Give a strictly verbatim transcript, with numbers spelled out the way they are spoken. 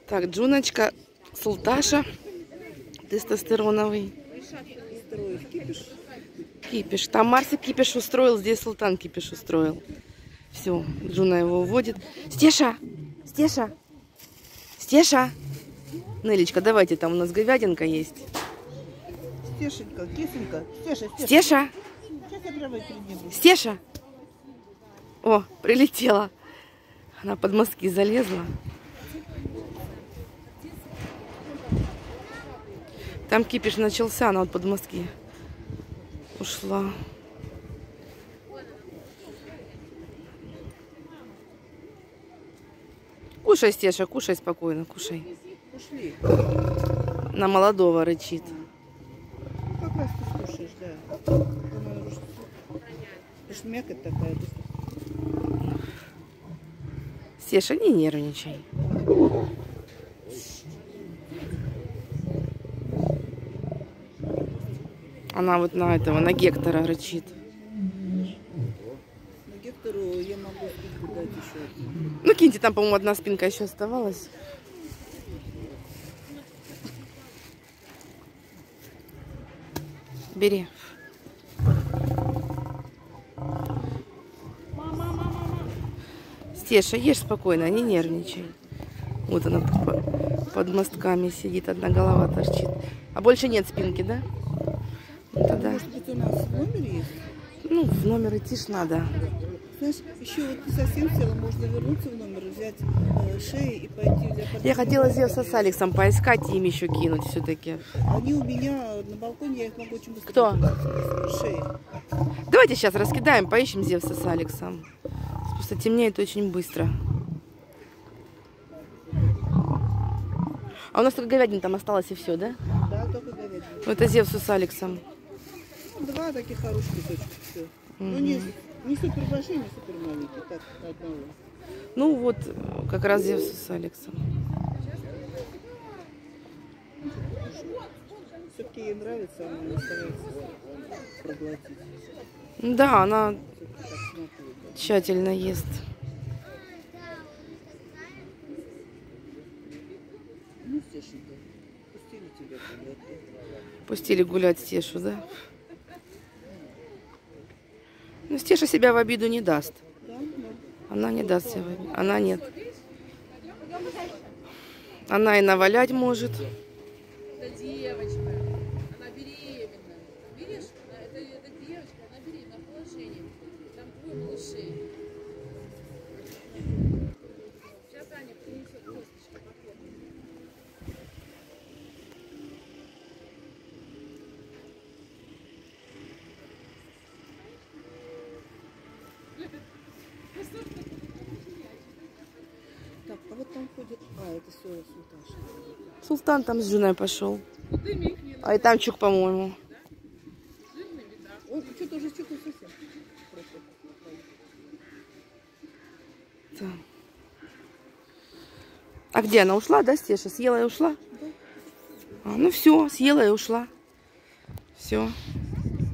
Так, Джуночка, Султаша, тестостероновый. Кипиш. Кипиш. Там Марсик кипиш устроил, здесь Султан кипиш устроил. Все, Джуна его уводит. Стеша! Стеша! Стеша! Нелечка, давайте, там у нас говядинка есть. Стешенька, кисенька. Стеша, Стеша. Стеша! Сейчас я прямо перед Стеша! О, прилетела. Она под мостки залезла. Там кипиш начался, она вот под мостки ушла. Кушай, Стеша, кушай спокойно, кушай. Ушли. На молодого рычит. Как раз ты слушаешь, да. Она уж мякоть такая. Стеша, не нервничай. Она вот на этого, на Гектора рычит. На Гектору я могу спинку дать еще. Ну, киньте, там, по-моему, одна спинка еще оставалась. Бери. Стеша, ешь спокойно, не нервничай. Вот она под мостками сидит, одна голова торчит. А больше нет спинки, да? Ну, тогда... Может быть, у нас в номере есть? Ну, в номер идти ж надо. Знаешь, еще вот ты совсем села, можно вернуться в номер, взять э, шеи и пойти для подруги. Я хотела Зевса с Алексом поискать и им еще кинуть все-таки. Они у меня на балконе, я их могу очень быстро. Кто? Шеи. Давайте сейчас раскидаем, поищем Зевса с Алексом. Просто темнеет очень быстро. А у нас только говядина там осталось и все, да? Да, только говядина. Ну, это Зевсу с Алексом. Ну, два таких хороших кусочка, все. Ну, не, не супер большие, не супер маленькие, так, одного. Ну, вот как раз Зевсу с Алексом. Все-таки ей нравится, она не старается проглотить. Да, она тщательно ест. Ну, Стешенька, пустили тебя гулять. Пустили гулять Стешу, да? Ну, Стеша себя в обиду не даст. Да? Ну, Она не даст себя в обиду. Она нет. Она и навалять может. Это девочка, она беременна. Видишь, это, это девочка, она беременна в положении. Там двое малышей. Сейчас Аня принесет косточки покормим. так, а вот там ходит... А, это все Султаша. Султан там с женой пошел. А и там Чук, по-моему. Он что-то уже что-то совсем. Да. А где она ушла, да, Стеша? Съела и ушла? Да. А, ну все, съела и ушла. Все.